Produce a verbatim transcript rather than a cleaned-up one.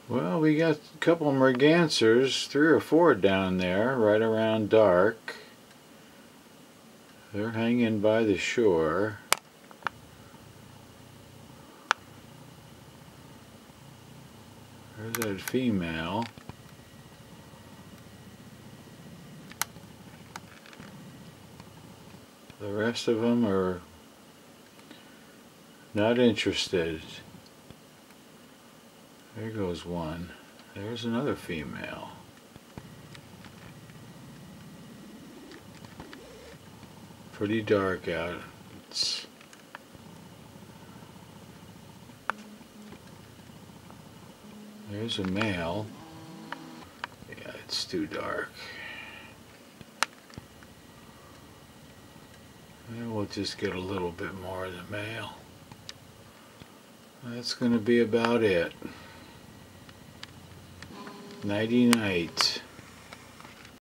Well, we got a couple of mergansers, three or four down there, right around dark. They're hanging by the shore. There's that female. The rest of them are not interested. There goes one. There's another female. Pretty dark out. It's There's a male. Yeah, it's too dark. And we'll just get a little bit more of the male. That's going to be about it. Nighty night.